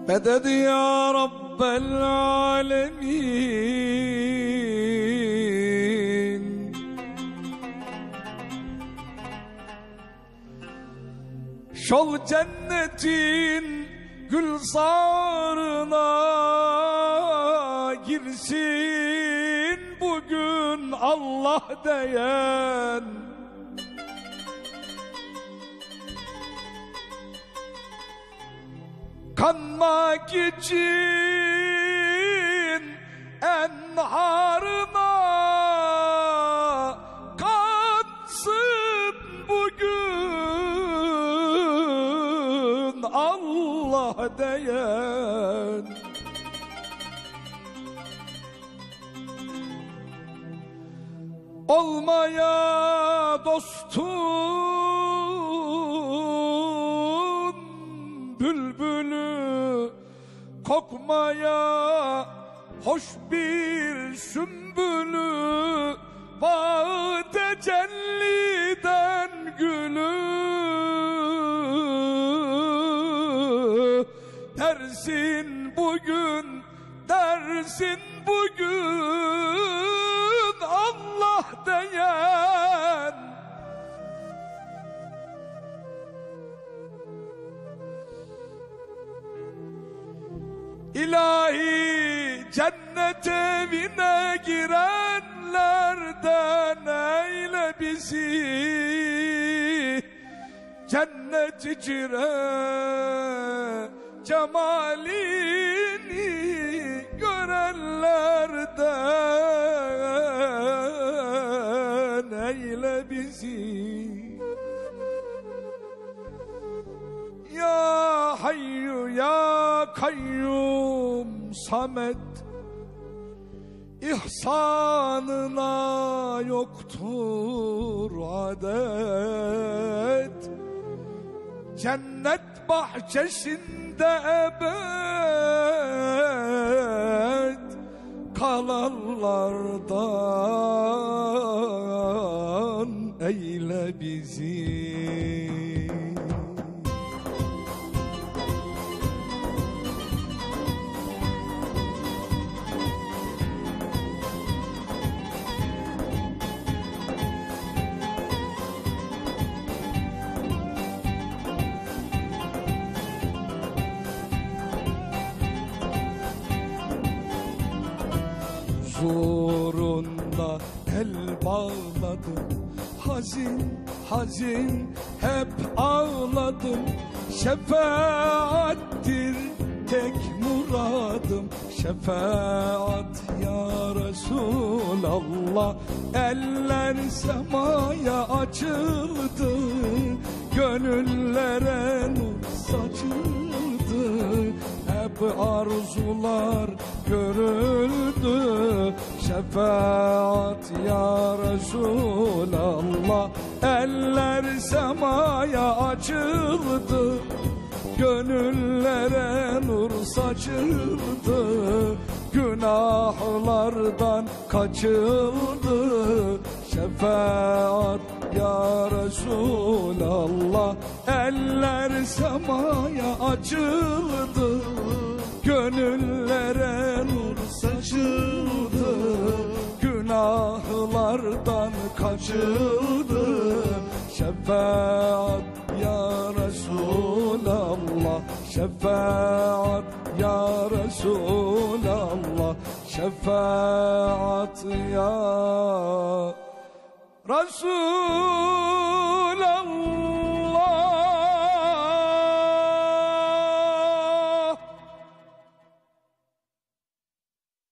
مدد يا رب العالمين. Şol cennetin gülzarına girsin bugün Allah diyen. Kanmak için enharına katsın bugün Allah diyen. Olmaya dostun bülbülü, kokmaya hoş bir sümbülü, bağı tecelliden gülü. Dersin bugün, dersin bugün Allah diyen. İlahi cennet evine girenlerden eyle bizi, cennet icre cemalini görenlerden eyle bizi. Ya Hayyu ya Kayyum Samet, İhsanına yoktur adet. Cennet bahçesinde ebed kalanlardan eyle bizi. Huzurunda el bağladım, hazin hazin hep ağladım. Şefaattir tek muradım, şefaat ya Resulallah. Eller semaya açıldı, gönüllere nur saçıldı. Hep arzular görüldü, şefaat ya Resulallah. Eller semaya açıldı, gönüllere nur saçıldı. Günahlardan kaçıldı, şefaat ya Resulallah. Eller semaya açıldı, gönüllere nur saçıldı. Günahlardan kaçıldı, şefaat ya Resulallah. Şefaat ya Resulallah. Şefaat ya Resulallah.